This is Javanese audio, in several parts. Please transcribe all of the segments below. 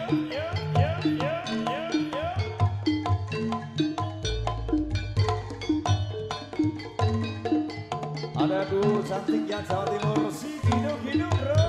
Ada duo cantik yang Jawa Timur, si Gido bro.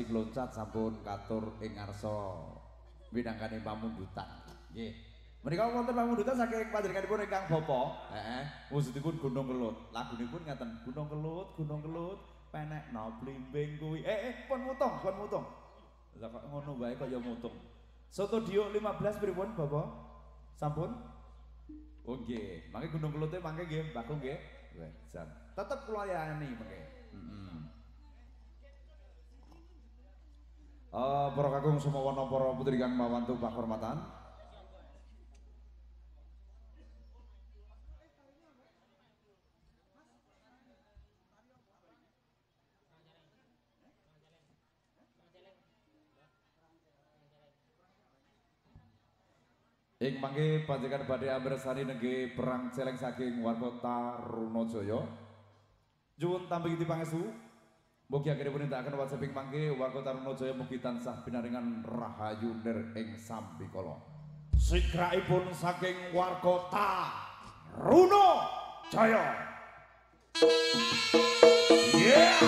tasih loncat sampun katur ing ngarsa minangkani pamundutan. Nggih. Menika wonten pamundutan saking panjenenganipun ingkang bapa. Wujudipun Gunung Kelut. Lagunipun ngaten, Gunung Kelut, penekno blimbing kuwi. Pun mutung. Lah kok ngono wae kok ya mutung. Soto Dio 15 pripun, Bapak? Sampun? Oh nggih, mangke Gunung Kelute mangke nggih, Mbak nggih. Wes, jan. Tetep kula layani mangke. Para kakung sumawana para putri kang mawantu pakurmatan. Ing mangke panjenengan badhe ambersani nengge perang celeng saking warga Tarunajaya. Nyuwun tampi pangestu. Mugi akhiripun nindakaken wajibing mangke warga Tarunajaya mugi tansah pinaringan rahayu nir ing sambikala. Sigraipun saking warga Tarunajaya. Yeah.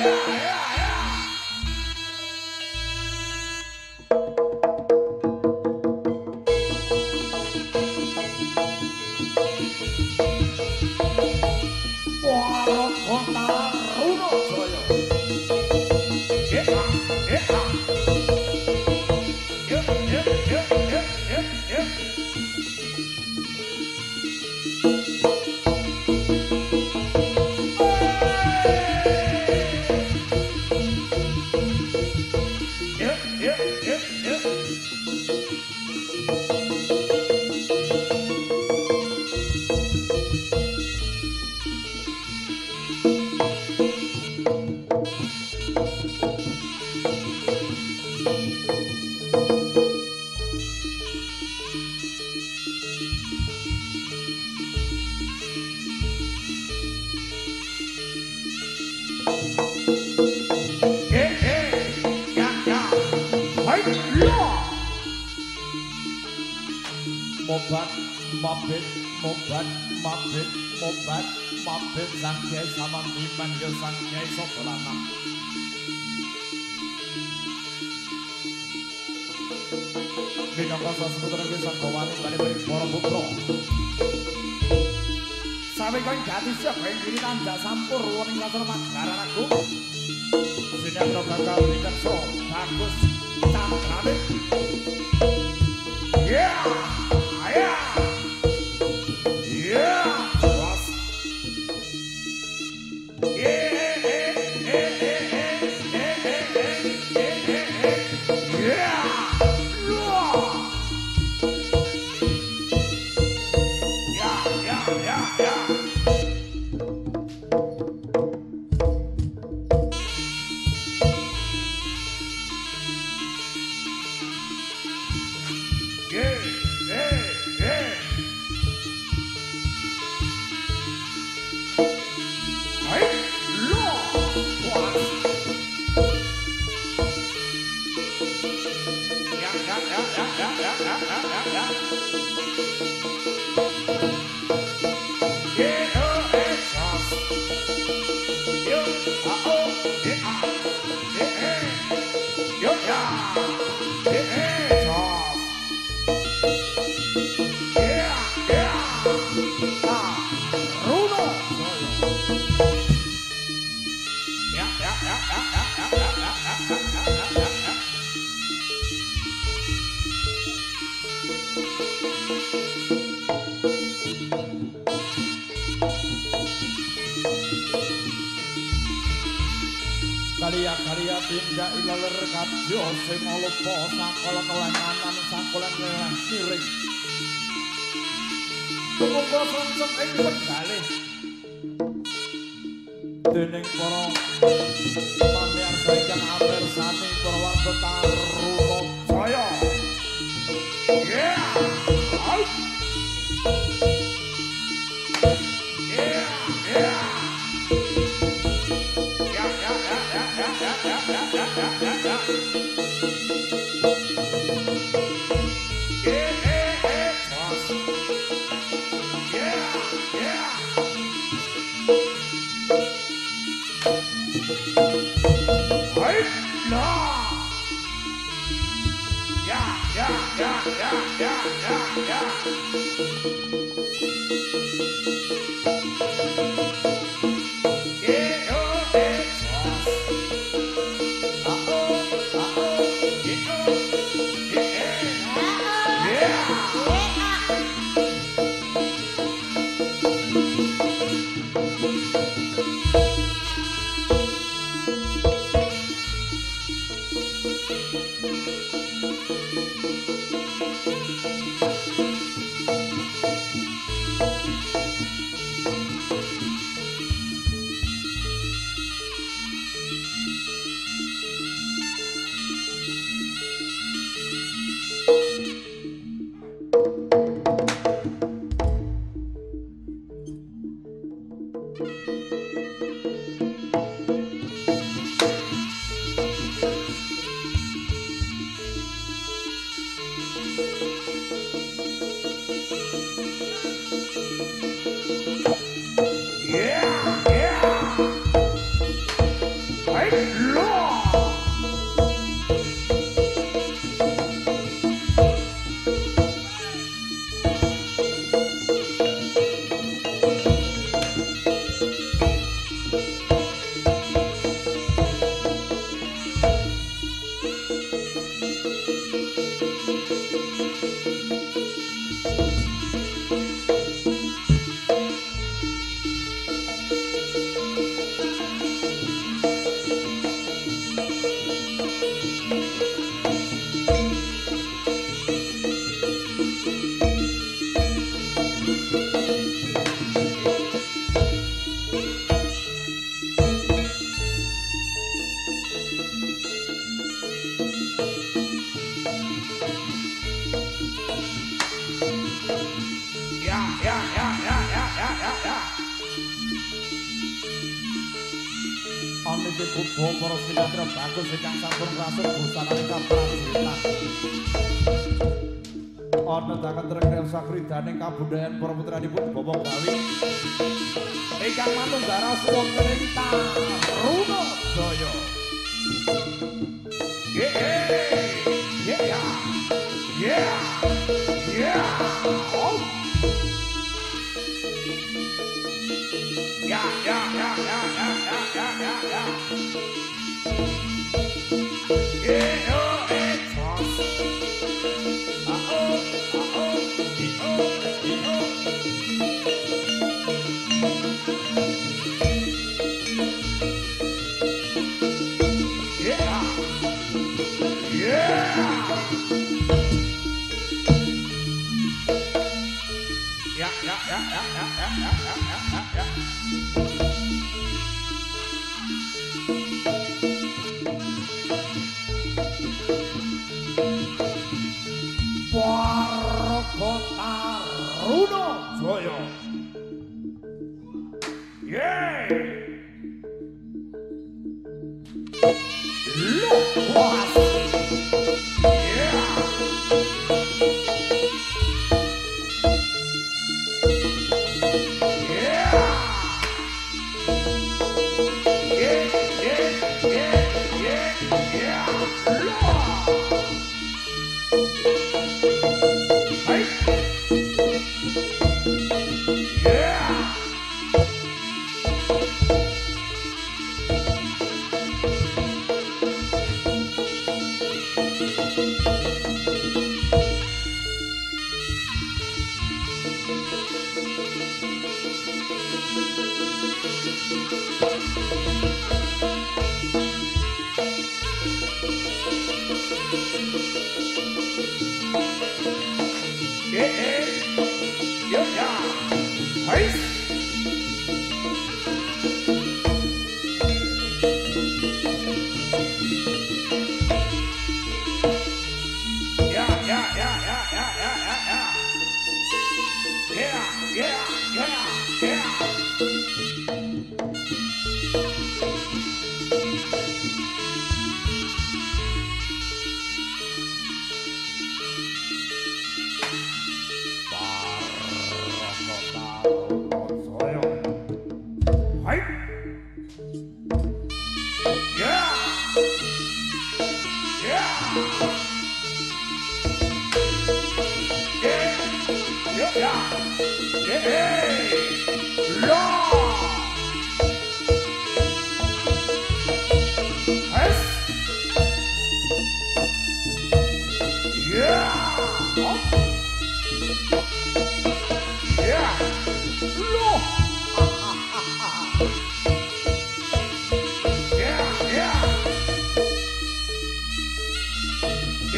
Mobat sang Kyai Samandiman ya sang Kyai Sobolana. Minangka saseputra sang bawani bali bali para putra. Saweka ing Gatisya ing diri tanjak sampur wonten kasana Magaran Agung. Sinetro bakal dikekso bagus camkrane. Yeah! Karya tindak ilaler kadya sing lupa sakola kelenganan sakola keleng miring tumungkul sengsem ing penggalih dening para pamirsa ingkang amirsani para warga Tarunajaya. Yeah! Hey, no! Para sinatra bagus ingkang sampun rasuk busanane kaprajuritan. Ana dakan rekreasi sakridaning kabudayan para putranipun Bapak Gawi. Ingkang manunggara wonten ing Taruna Jaya.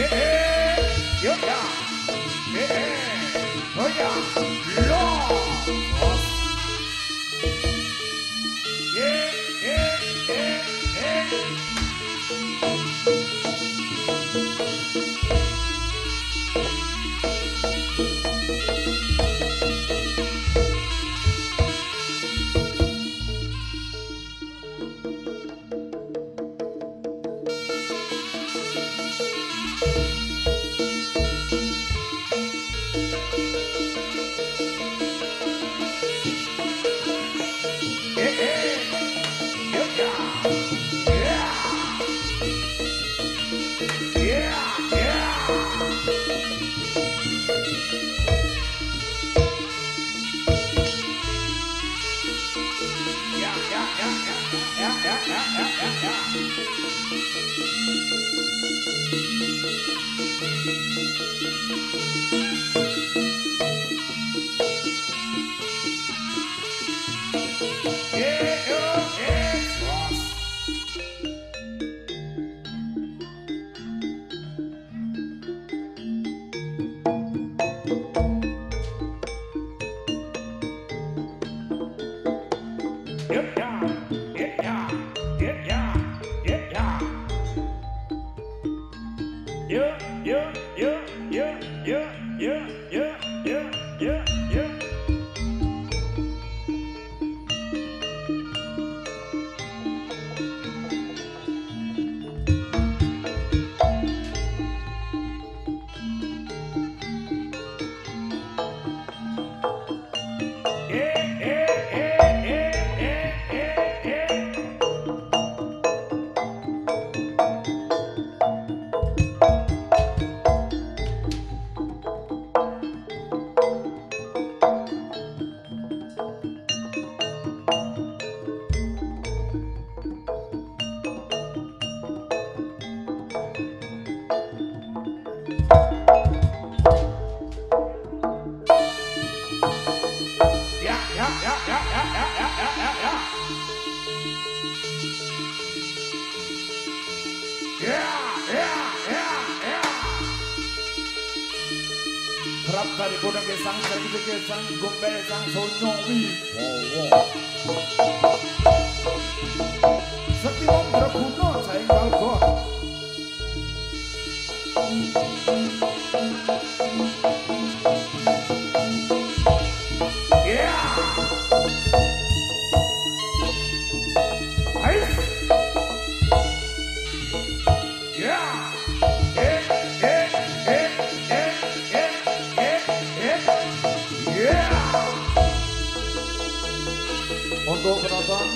Untuk penonton,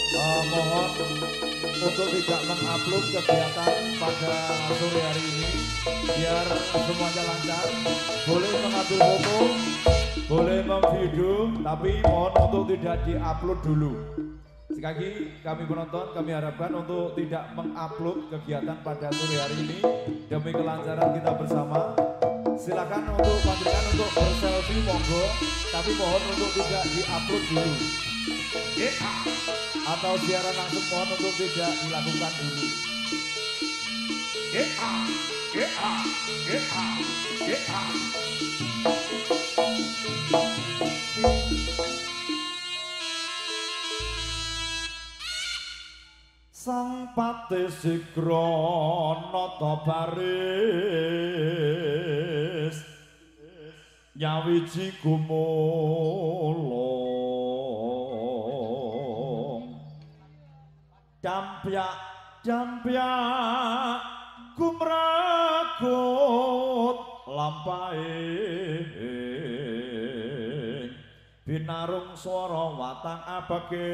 mohon untuk tidak mengupload kegiatan pada sore hari ini biar semuanya lancar. Boleh mengambil foto, boleh memvideo, tapi mohon untuk tidak diupload dulu. Sekali lagi kami penonton, kami harapkan untuk tidak mengupload kegiatan pada sore hari ini demi kelancaran kita bersama. Silakan untuk panjenengan untuk berselfie monggo, tapi mohon untuk tidak diupload dulu. Atau siaran langsung mohon untuk tidak dilakukan dulu. Sang Pati Sikrana baris nyawiji gumulung dampyak gumragut lampahing binarung swara watang abage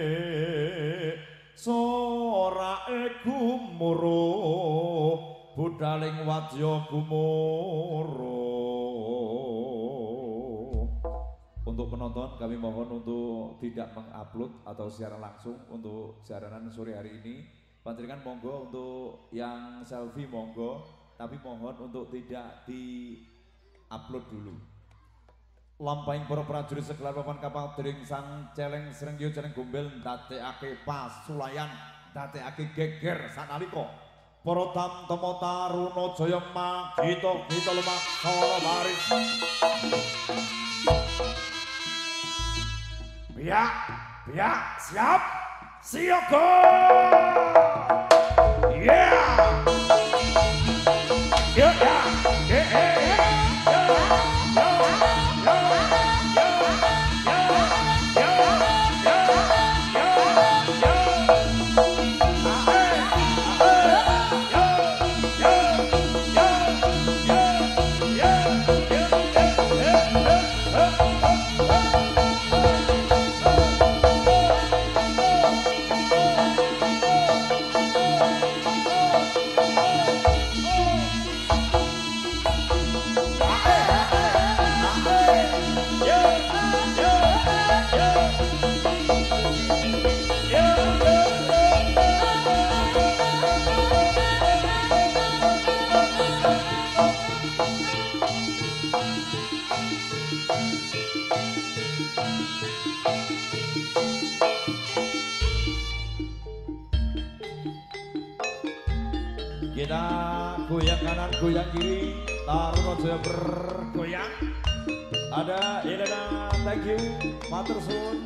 sorake gumuruh budaling wadya gumuruh. Untuk penonton kami mohon untuk tidak mengupload atau siaran langsung untuk siaran sore hari ini. Panjenengan monggo untuk yang selfie monggo, tapi mohon untuk tidak di-upload dulu. Lampahing para prajurit segelar papan kapal dering sang celeng srenggiyo celeng gombel ndadekake pasulayan, ndadekake geger sanalika para tamtama taruna jaya magita lumaksana baris. Biak, siap, siaga! Yeah! Kita goyang kanan, goyang kiri, Taruna Jaya bergoyang. Ada Elena, thank you, matur suwun.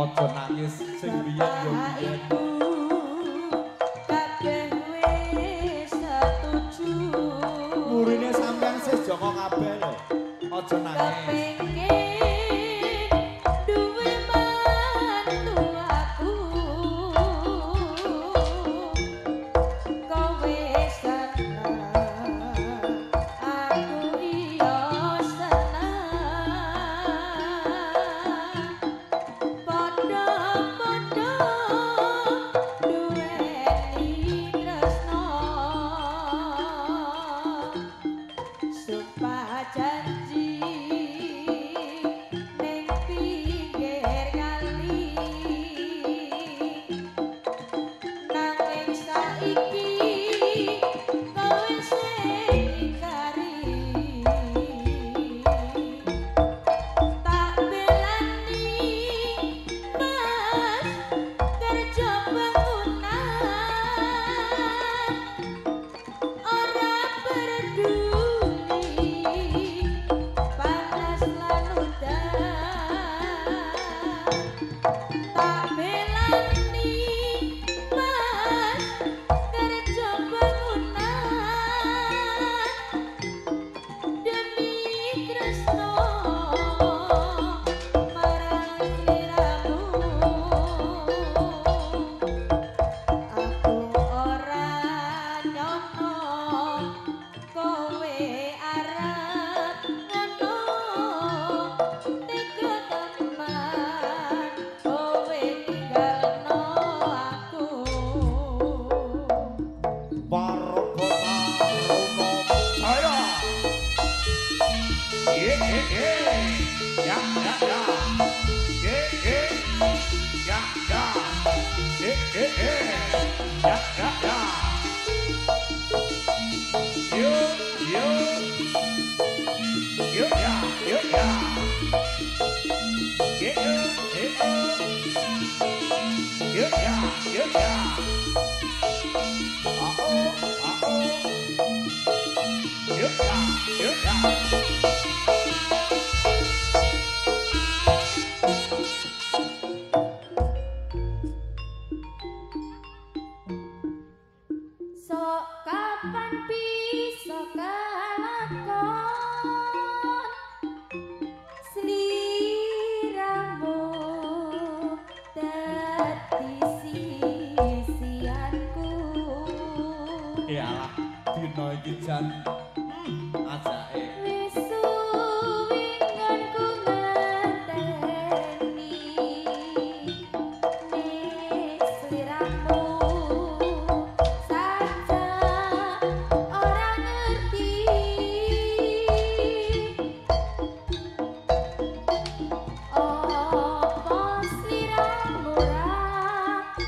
Ojo nangis sing biyen yo biyen. Murine sampean sih jongo kabeh lho. Ojo nangis.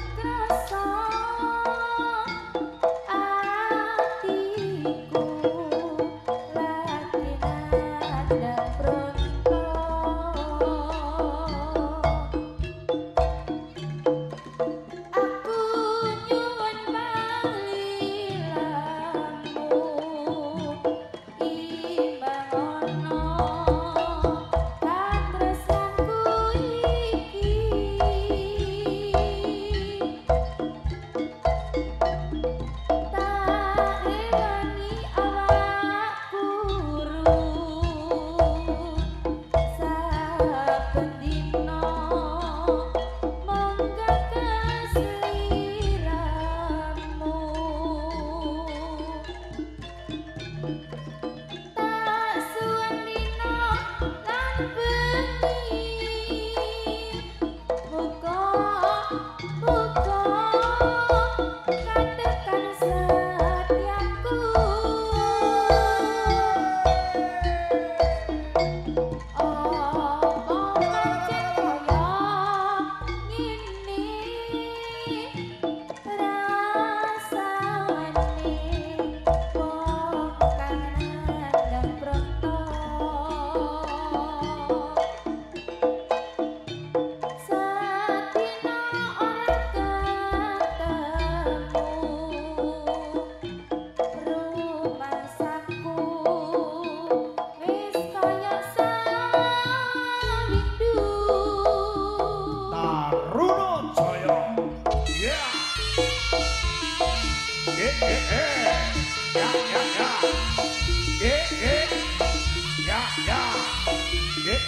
Atiku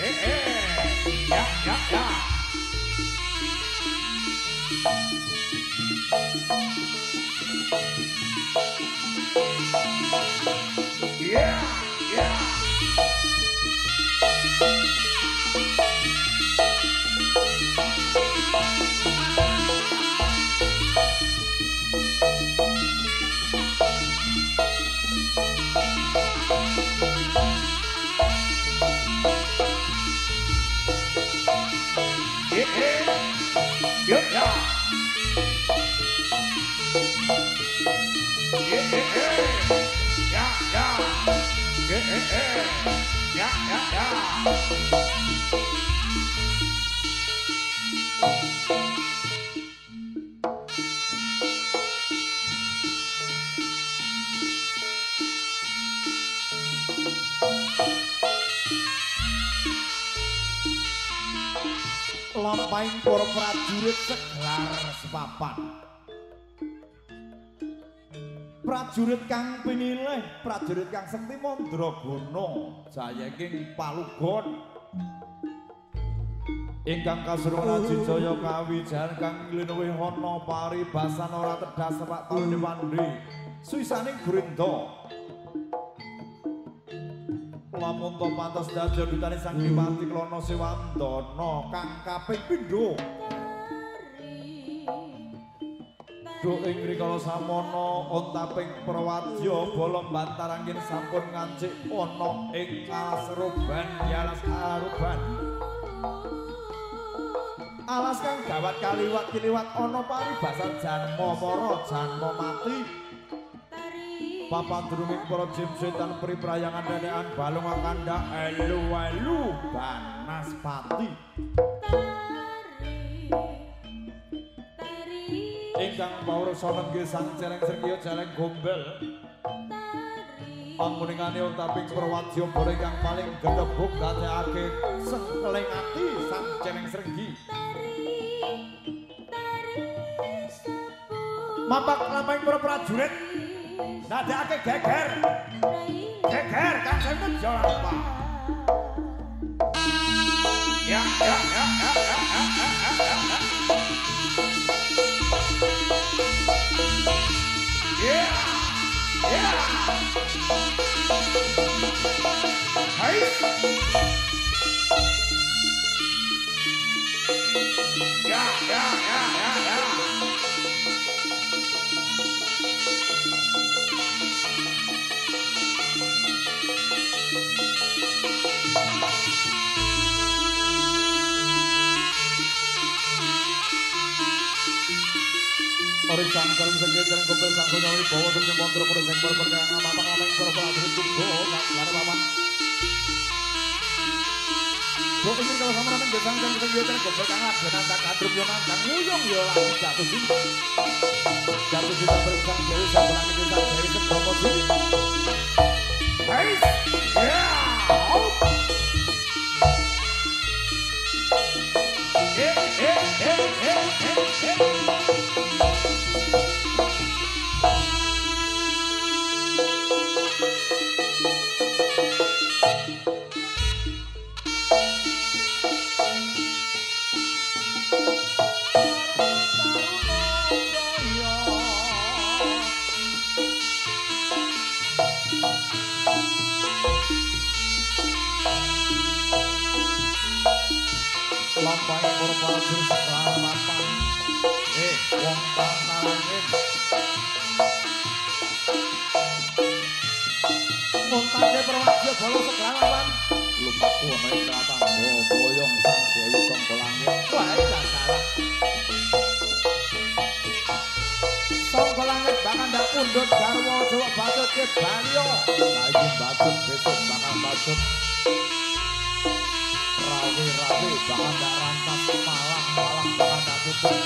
Ya, ya, ya. Yeah, yeah. Lampahing para prajurit segelar sepapan. Prajurit kang pinilih, prajurit kang sekti mandraguna, jayaking palugon. Ingkang kasuruhan Aji Jaya kawijayan kang nglinwih ana paribasan ora tedas sepak taun Dewandi. Suwisaning Grinda. Lamun to pantes dadi dutane Sang Hyang Klana Sewandana kang kaping pindho. Duh ing rikala samana ontaping prawadya bala bantarangin sampun ngancik ana ing kaseroban yalas aruban. Alas kang gawat kaliwat kiliwat ana paribasan janma para janma mati. Papandruming para jin setan priprayangan denekan balung kandha elu-elu Banaspati. Ingkang pawrasa nenggih sang cereng srengya jaleng gombel. Panguningane untaping prawadya bala ingkang paling gedebuk dadekake sengkeling ati sang cereng srenggi. Mapak lampahing para prajurit nadakake geger. Geger kang senten Jalapa. Ya ya ya ya ya ya. Yeah. Yeah. Hai. Ya ya ya ya ya. Ori sangkal segede dan gombel sangkal nyawi bawa sing montor pura sing perkara matang ameng para prajurit kugo lare paman. Bo iki kalau sama nang gesang sing segede dan gombel kang agenan tak kadrup yo nandang nguyung yo lagi jatuh cinta. Jatuh cinta bersang dewi sabelan iki sang dewi sedomo sing. Hey! Yeah! Lampahing para prajurit selamatan. Wong panalangin. Montane prawadya bala seglalawan. Lumaku ana ing tlatah boyong sang dewi sangka langit. Wae gak salah. Sangka langit bakal ndak pundhut garwa Jawa Batut ke Balio. Saiki Batut besok bakal Batut. Rawi-rawi bakal ndak rantas malang-malang bakal ndak tutup.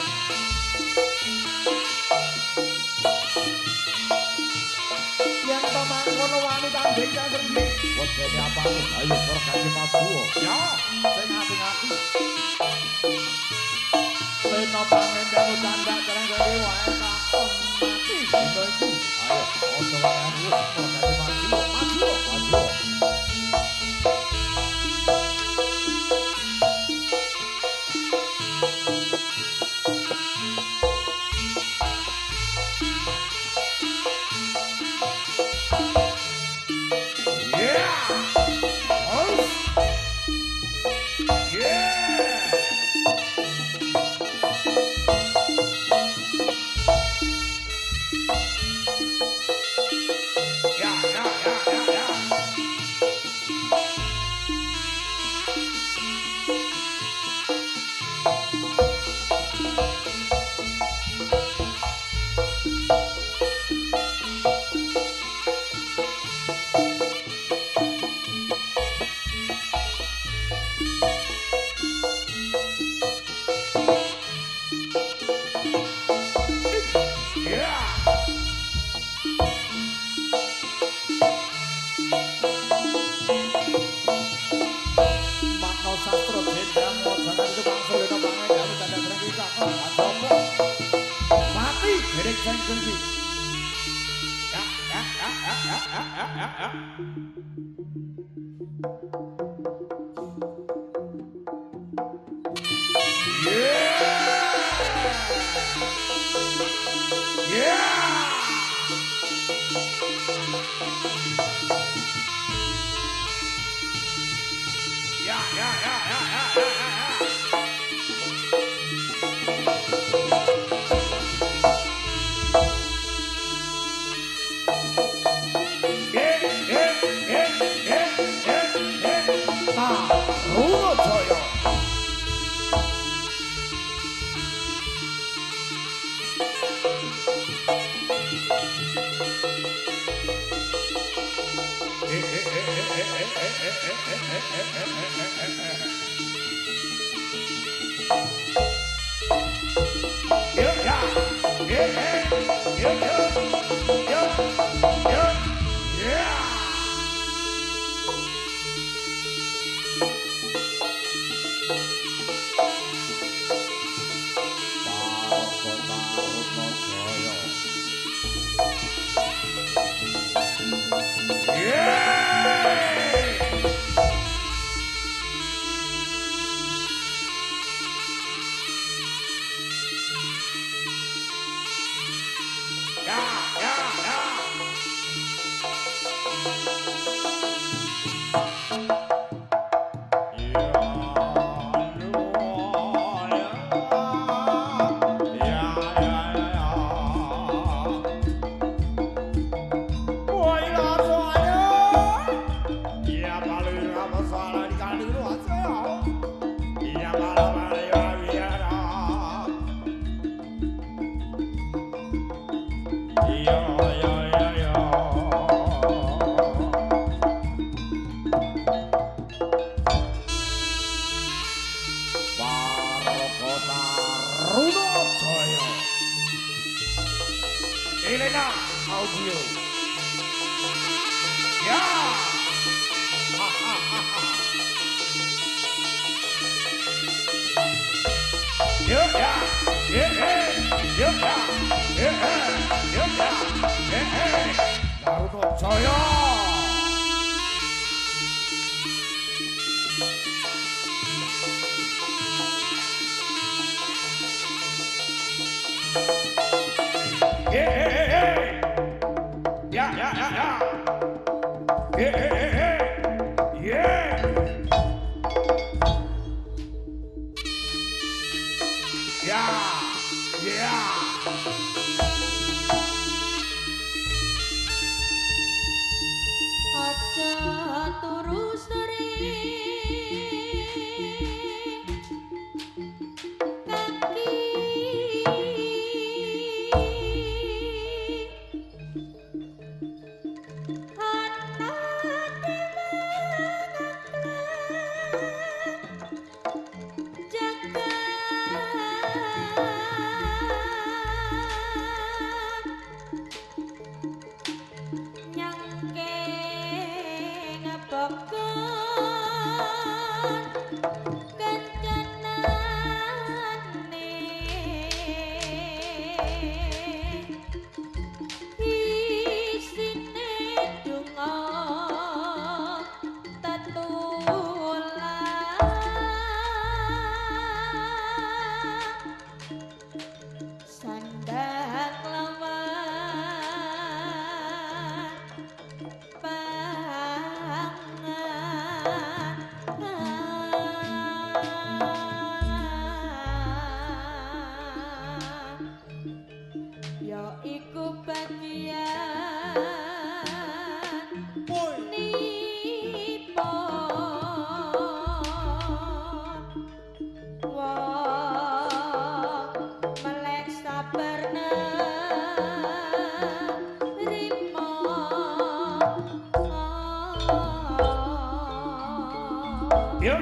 Yang tomang ngono wani tanding kang srenggi. Wedene apa ayo para kanthi maju. Ya, sing ati-ati. Leno pangendang candak cereng-cereng wae takon mati dina iki. Ayo, ojo wae para kanthi maju. Maju, maju.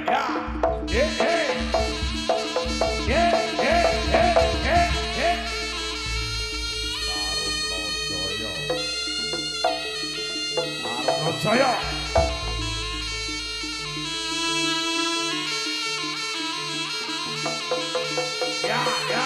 Jaya. Ya.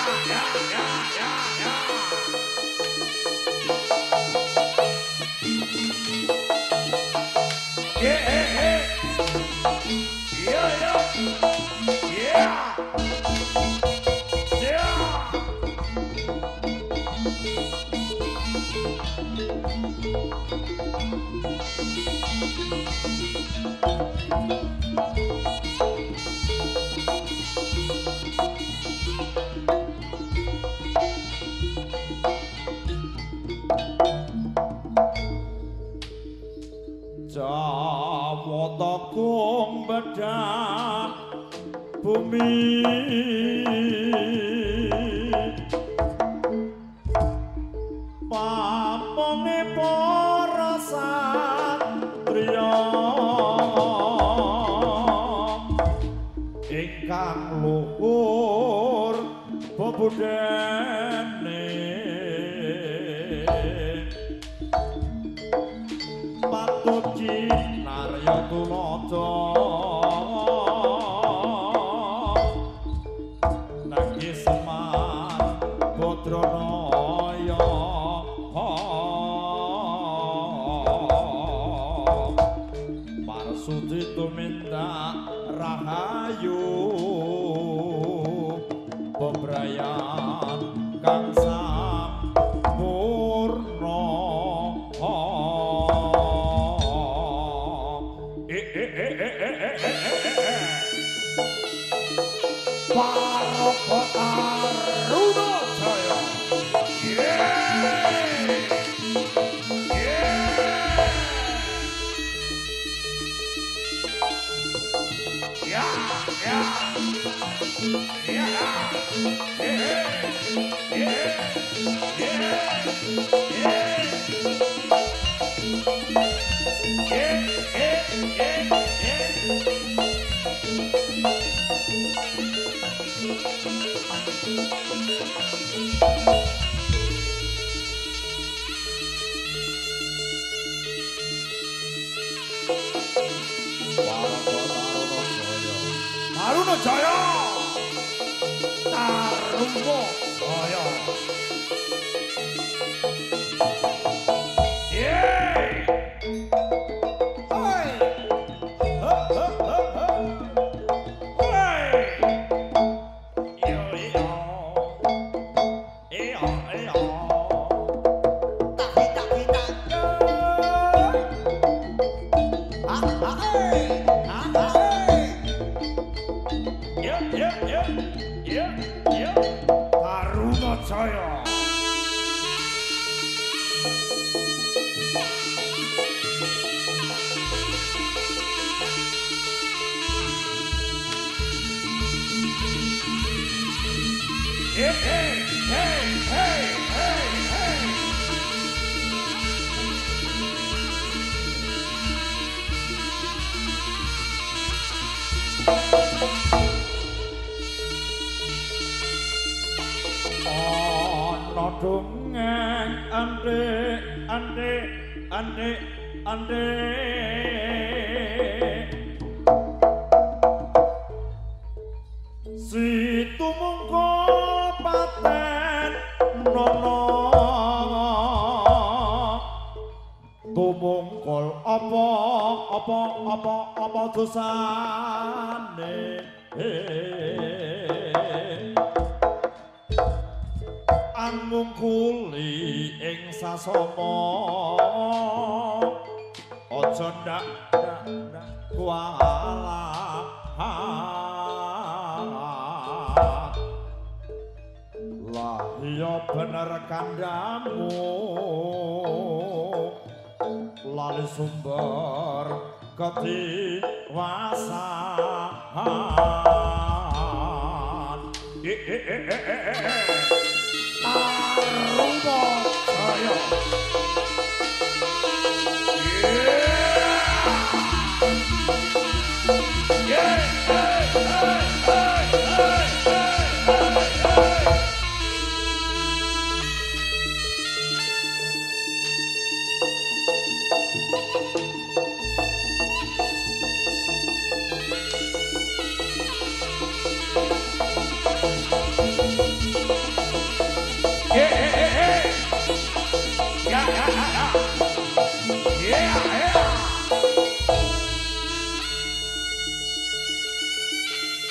Jawata kung bedah bumi pamonge para satriya ingkang luhur bebudene patut cinarya tulodo nangis Semar Badranaya marsudi tumindak rahayu bebrayan kang sampurna Parokota Runajaya. Tarunajaya. Tarunajaya. Tarunajaya. Ana dongeng ande si tumungko paten nono tumungkol apa dosane angungkuli ing sasama aja ndak kualat lah iya bener kandamu lali sumber ketiwasan Tarunajaya. Yeah.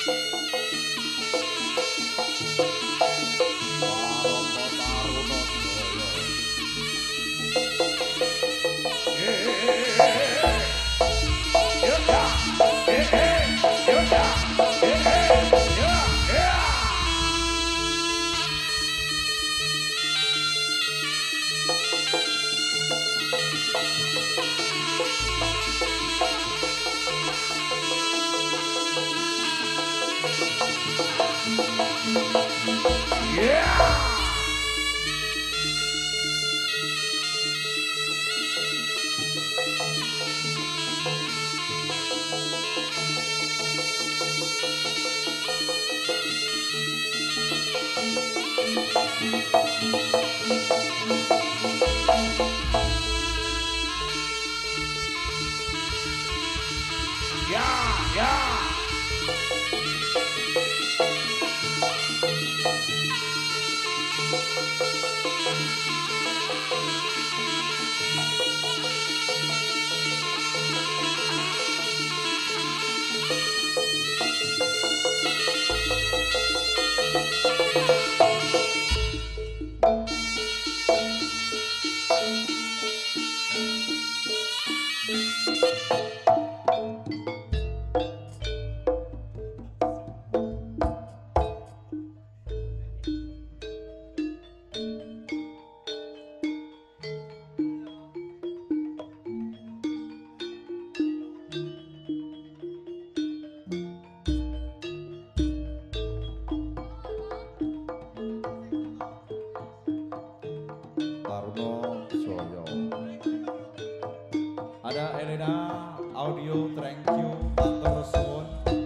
Ada Elena Audio, thank you, matur suwun.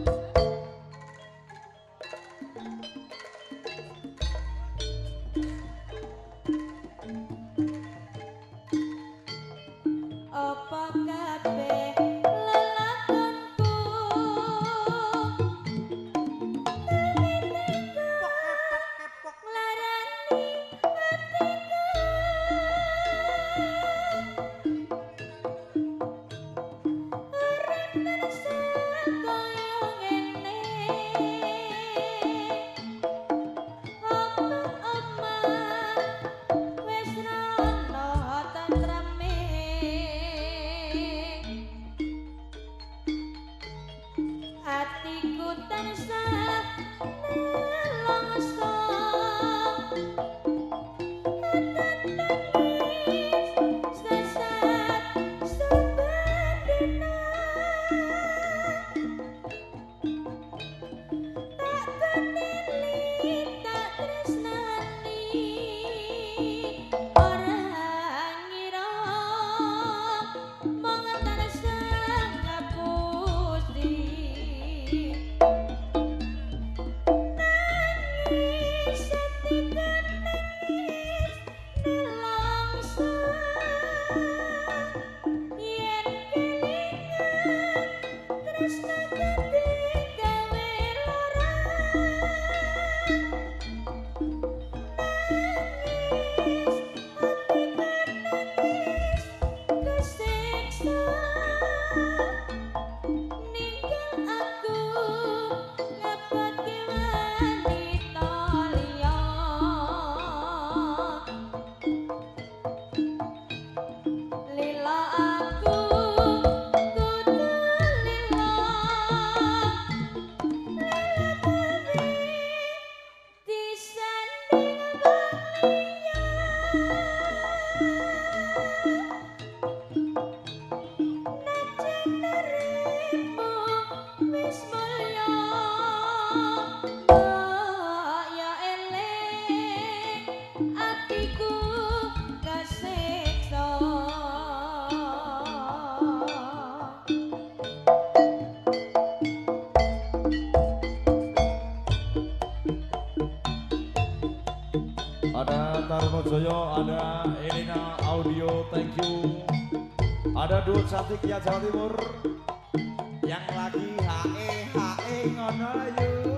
Apa kabeh lelakonku nglarani hatiku tansah nelongso sesat subadina tak kenali tak tresnani orang ngira mong tansah ngapusi Ada Tarunajaya, ada Elena Audio, thank you. Ada Duet Cantik ya Jawa Timur yang lagi hae ngono yuk.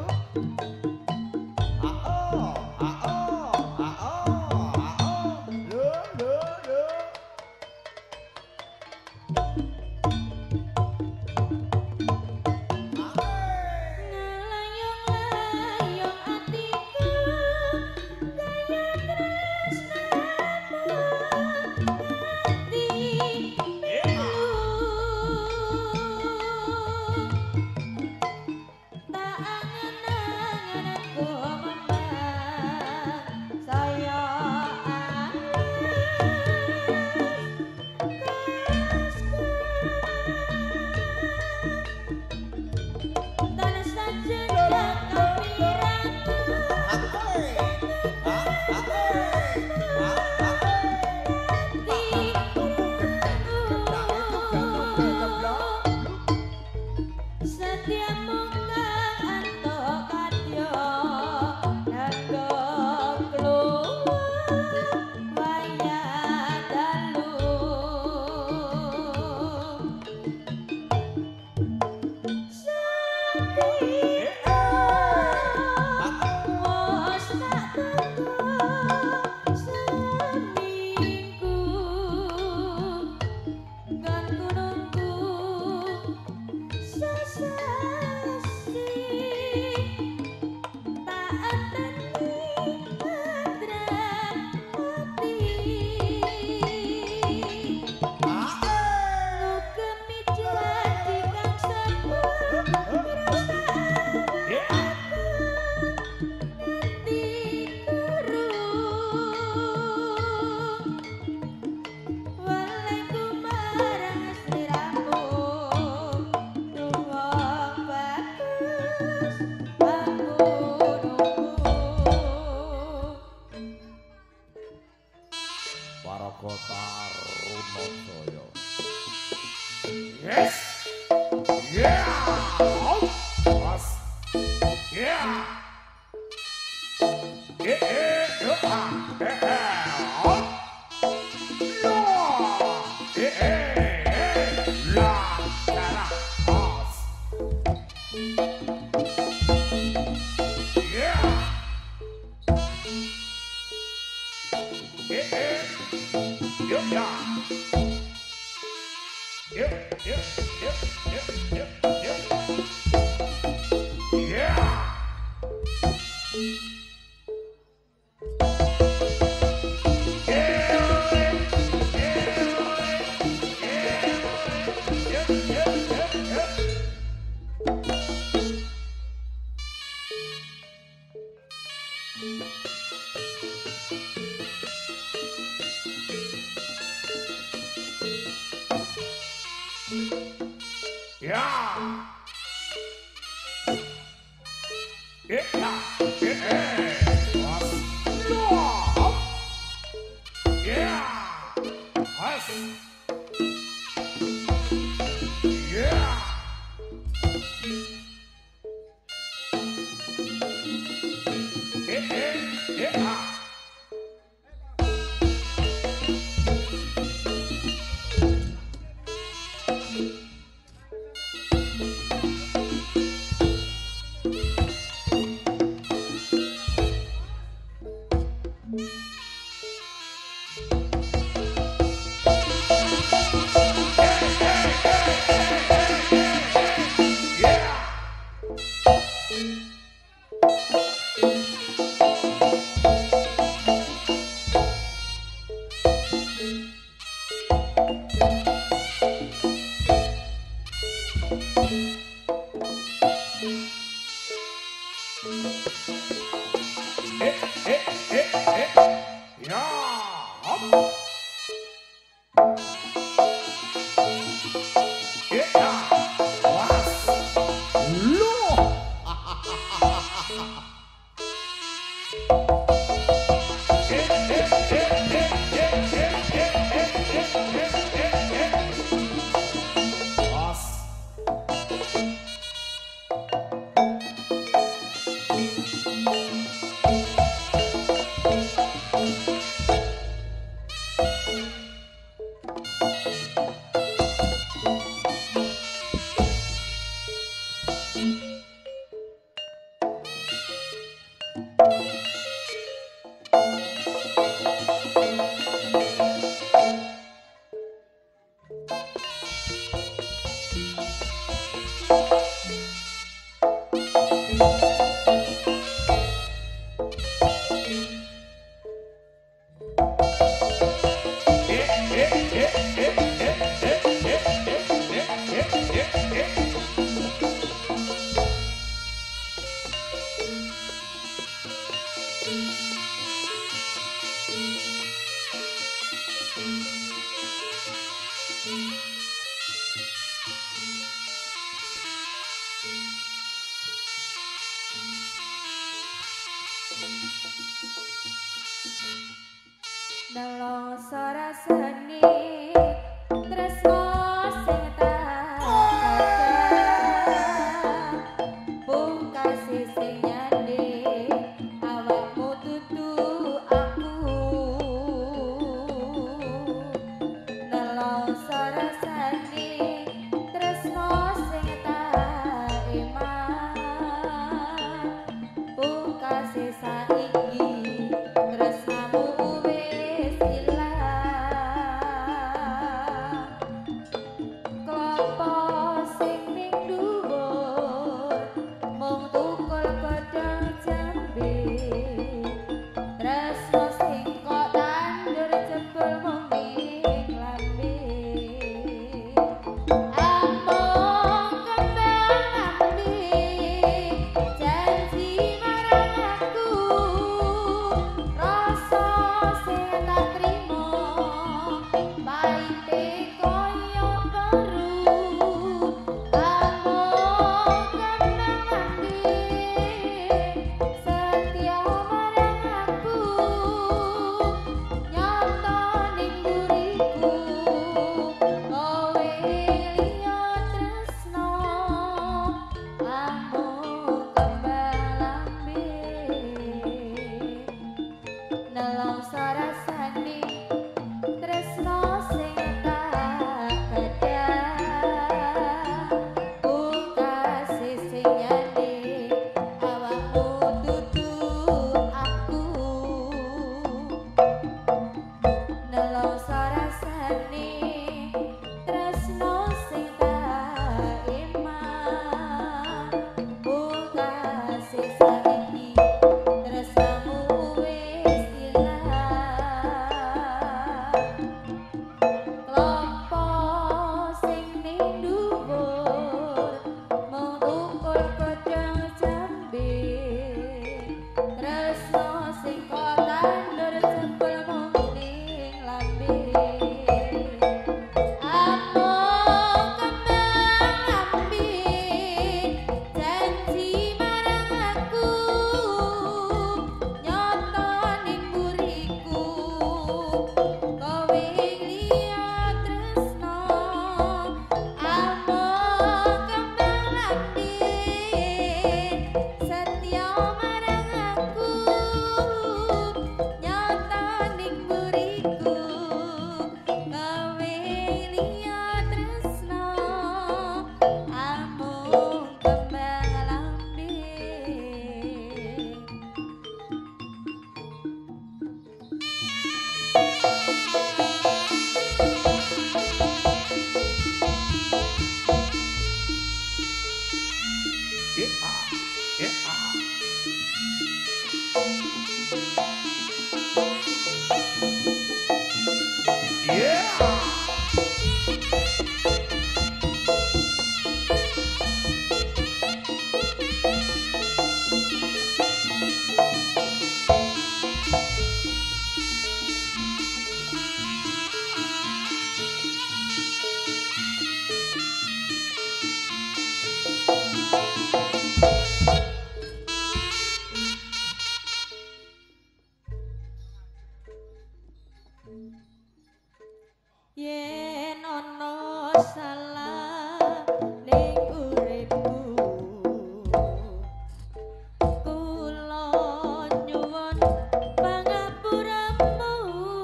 Nelongso rasane tresno sing tak pungkasi sing nyande awakmu dudu aku. Nelongso rasane tresno sing tak iman marang aku nyataning buriku gawe liya tresno amung kembang lambe. Yen ana salah ning uripku kula nyuwun pangapuramu.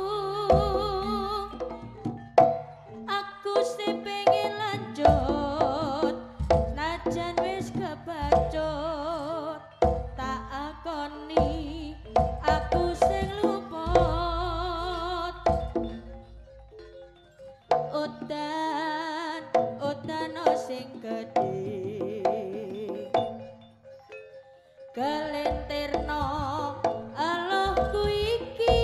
Aku sing pengen lanjut najan wis kebacut tak akoni aku sing luput. Udan sing gedhe kelentirno alahku iki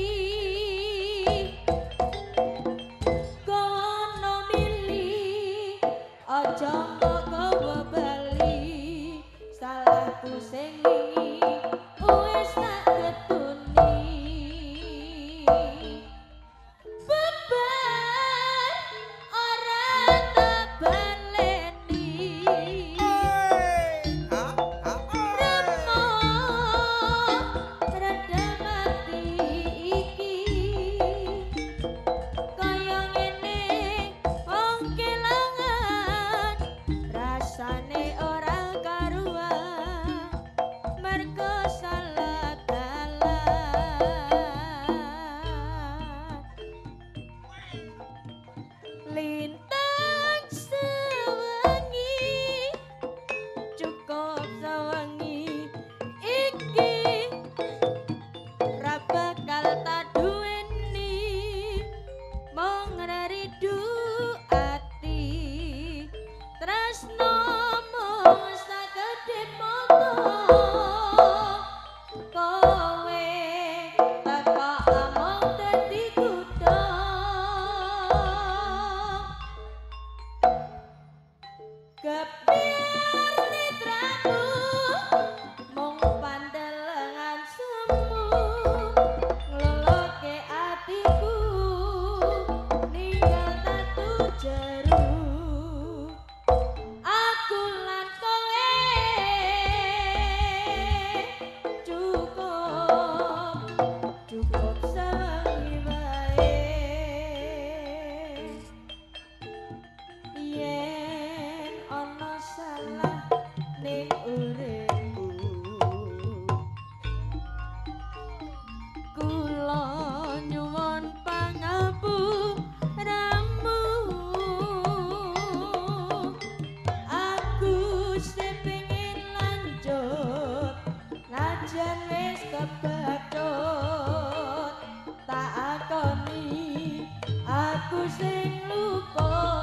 kono mili aja mbok gawa bali salahku sing wingi wis tak ketuni. Lintang sewengi cukup sewengi iki ra bakal tak duweni mong raridu ati tresno mung sagede moto kowe teko among dadi kuda. Kepiar nitraku mung pandelengan semu ngloloke atiku ninggal tatu jeru aku lan kowe cukup sawengi wae. Yen ana salah ning uripku kula nyuwun pangapuramu. Aku sing pengen lanjut najan wis kebacut tak akoni aku sing luput.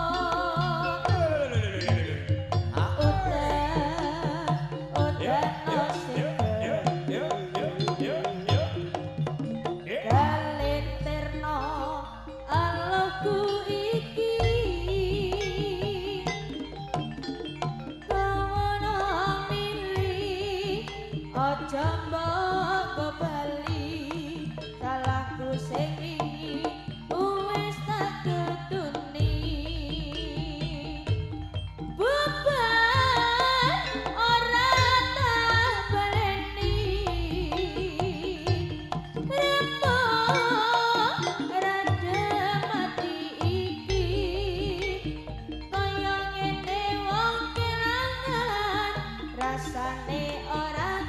Aja mbok bali salahku sing wingi wis tak ketuni. Beban ora tak baleni remo rada mati iki kaya ngene wong kelangan rasane ora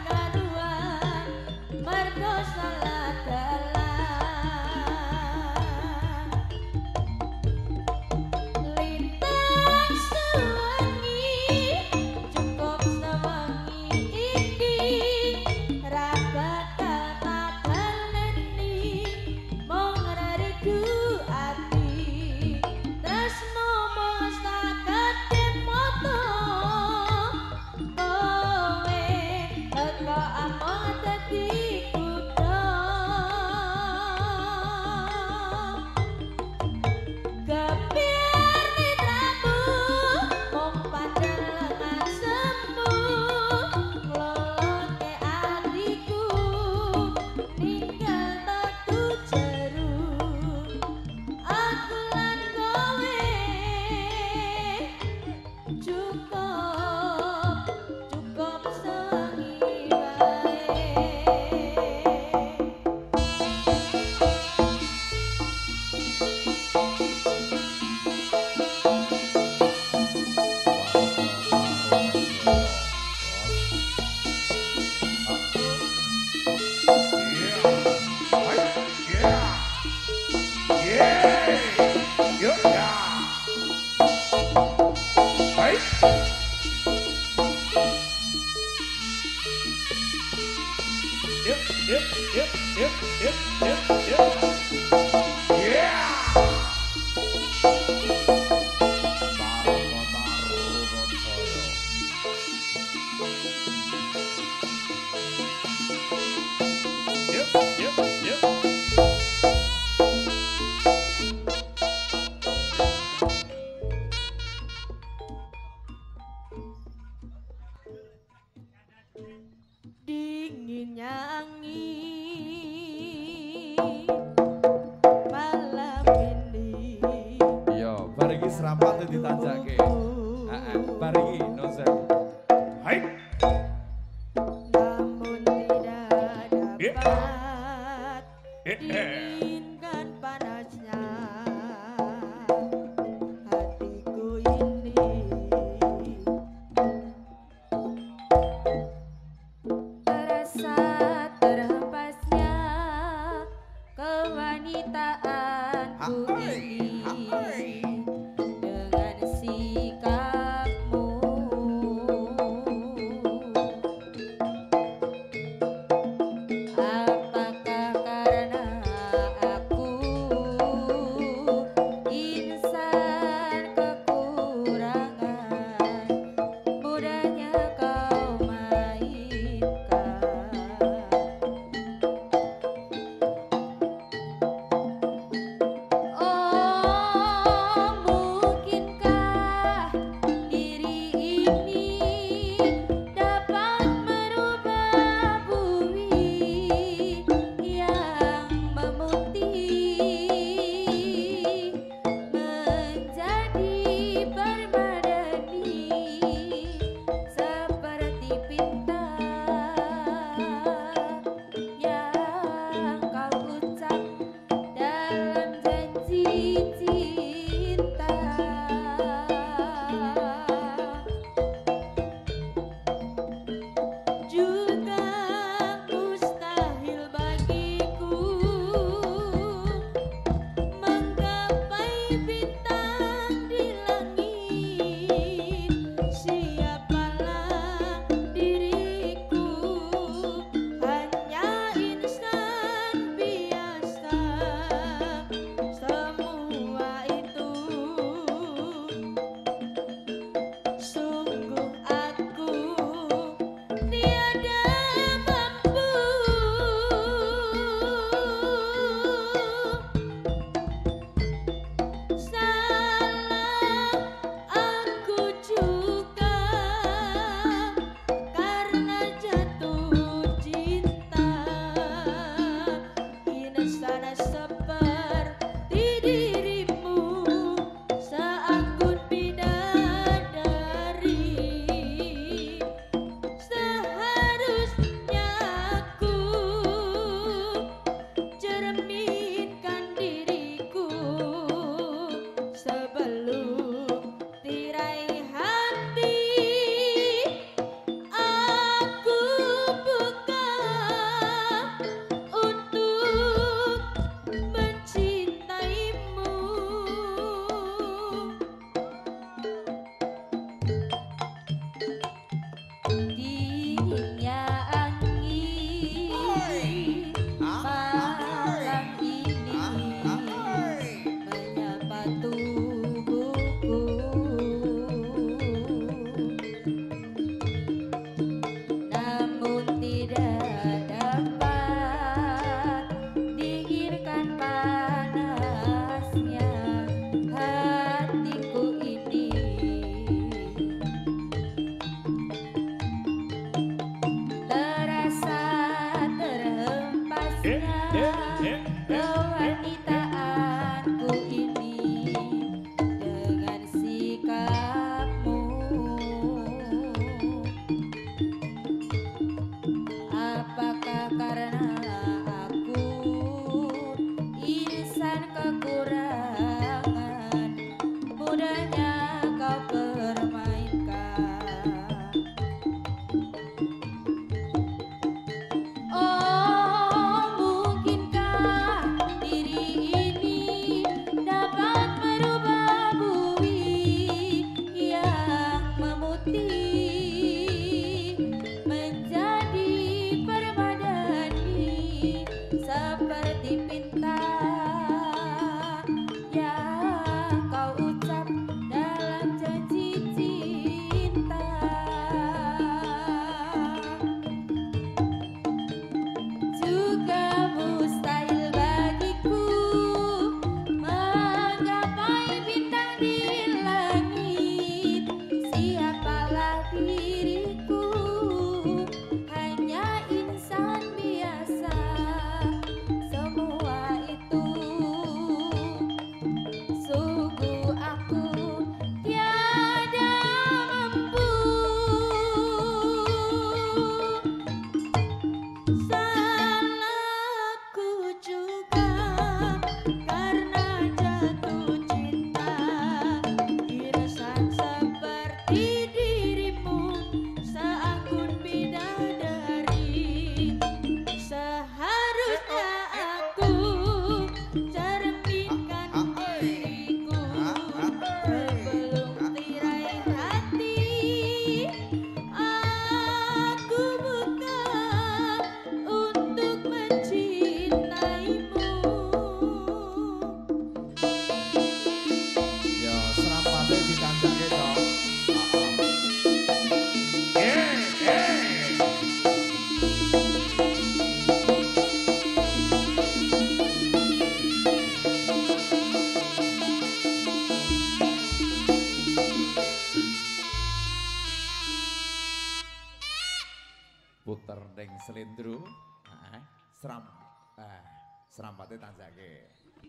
Dinginnya angin malam ini. Iya, bariki serapate ditanjake. Heeh, bariki no sewu. Hai. Namun tidak dapat diinginkan panasnya hatiku ini. Terasa terhempasnya kewanitaanku ini dengan sikapmu. Apa puter ning slendro, serampate tanjake.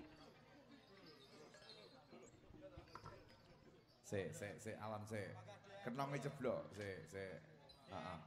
Se alam se. Kenonge jeblok, se. Heeh.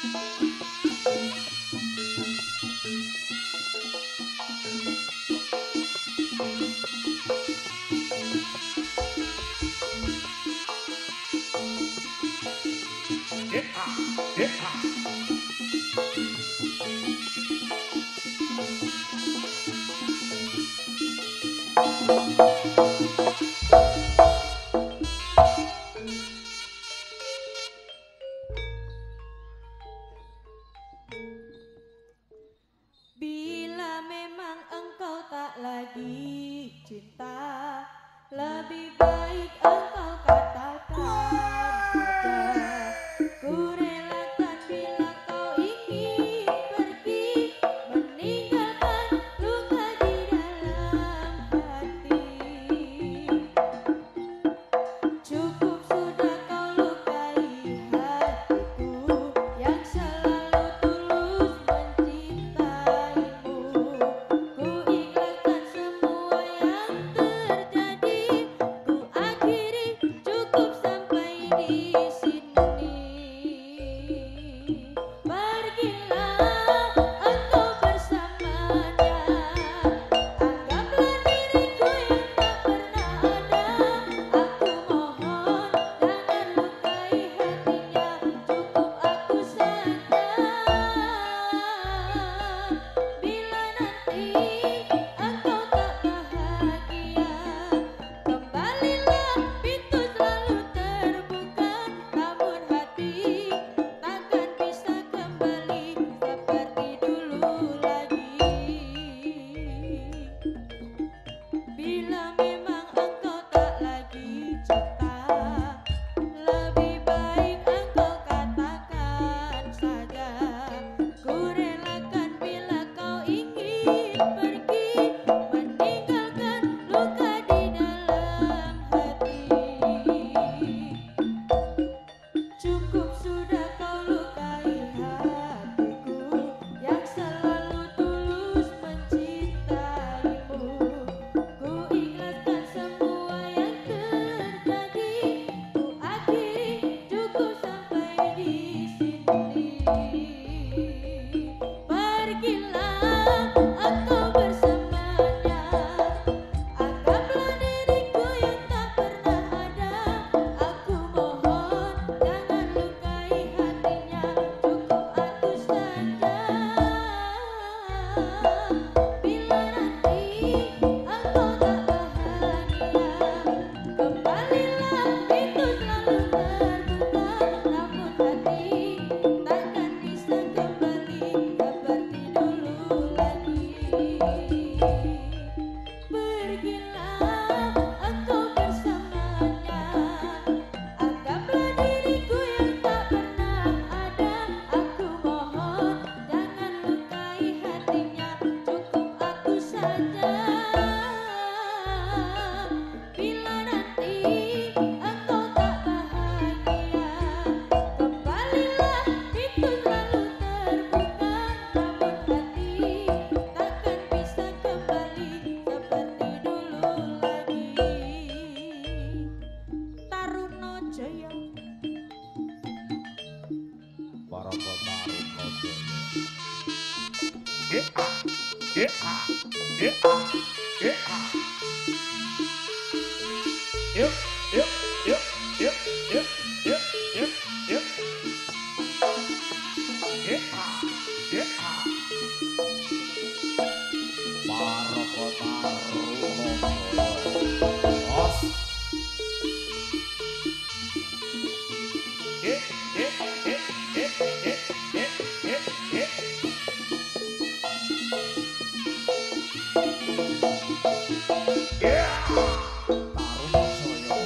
Bila memang engkau tak lagi cinta, lebih baik engkau katakan saja. Ku relakan bila kau ingin pergi, meninggalkan luka di dalam hati. Cukup sudah kau lukai hatiku yang selalu tulus mencintaimu. Ku ikhlaskan semua yang terjadi. Ku akhiri cukup sampai di sini. Pergilah engkau bersamanya. Anggaplah diriku yang tak pernah ada. Aku mohon jangan lukai hatinya. Cukup aku saja. Bila nanti engkau tak bahagia, kembalilah, pintu selalu terbuka. Namun hati takkan bisa kembali seperti dulu lagi. Bila memang engkau tak lagi cinta, lebih baik engkau katakan saja. Ku relakan bila kau ingin pergi, meninggalkan luka di dalam hati. Cukup sudah kau lukai hatiku yang selalu tulus mencintaimu. Ku ikhlaskan semua yang terjadi. Ku akhiri cukup sampai di sini. Pergilah engkau bersamanya. Anggaplah diriku yang tak pernah ada. Aku mohon jangan lukai hatinya. Cukup aku saja. Bila nanti engkau tak bahagia, kembalilah, pintu selalu terbuka. Namun hati takkan bisa kembali seperti dulu lagi. Pergilah engkau bersamanya. Anggaplah diriku yang tak pernah ada. Aku mohon jangan lukai hatinya. Cukup aku saja. Bila nanti engkau tak bahagia, kembalilah, pintu selalu terbuka. Namun hati takkan bisa kembali seperti dulu lagi. Taruna Jaya. Para kotarun kodoyo. Para kotarun kodoyo. Os. Tarunajaya.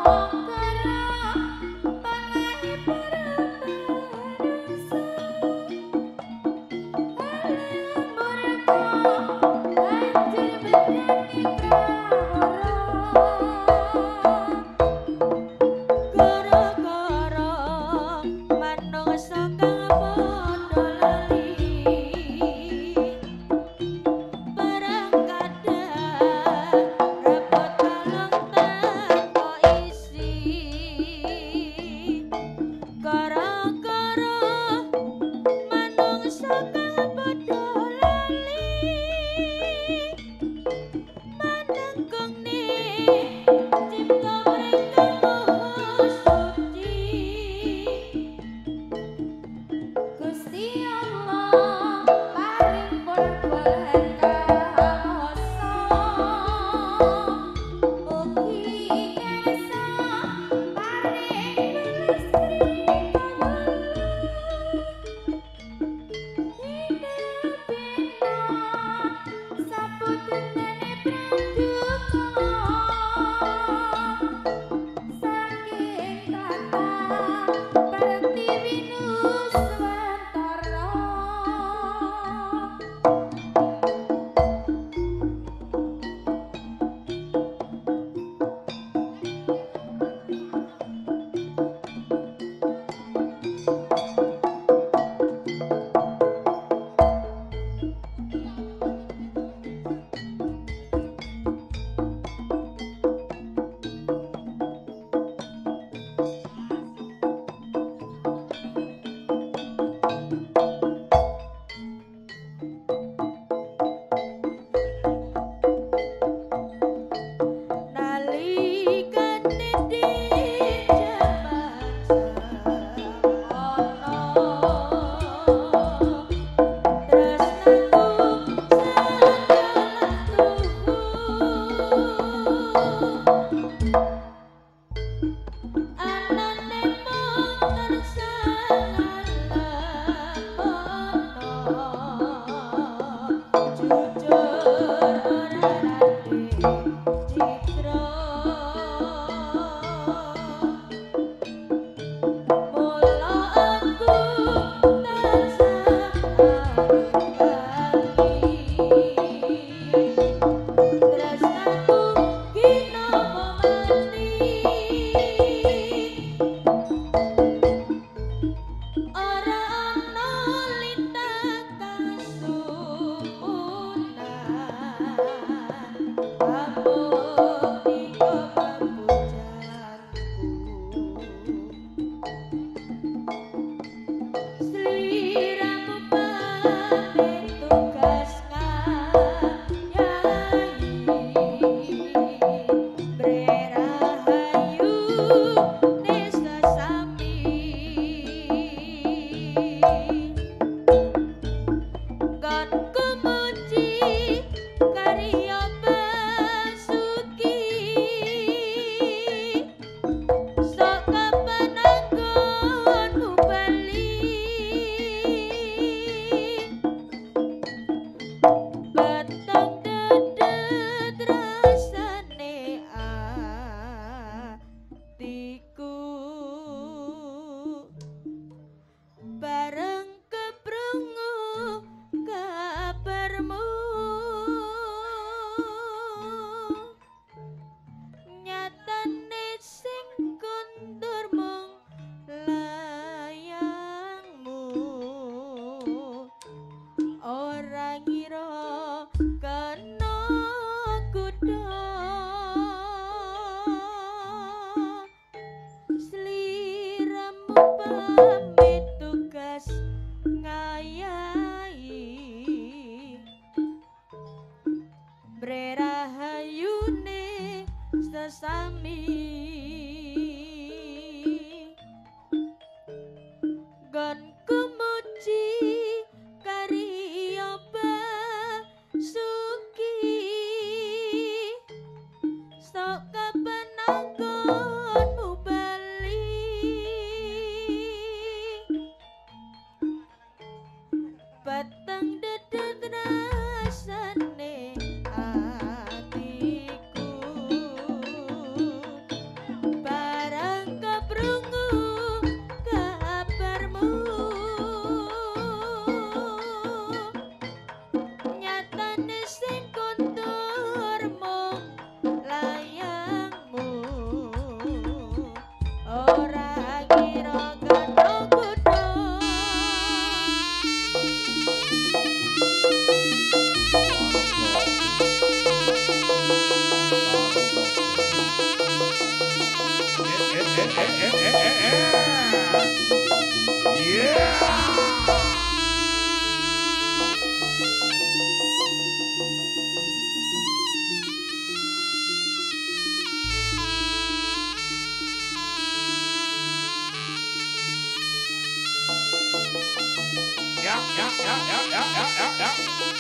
Di Ya.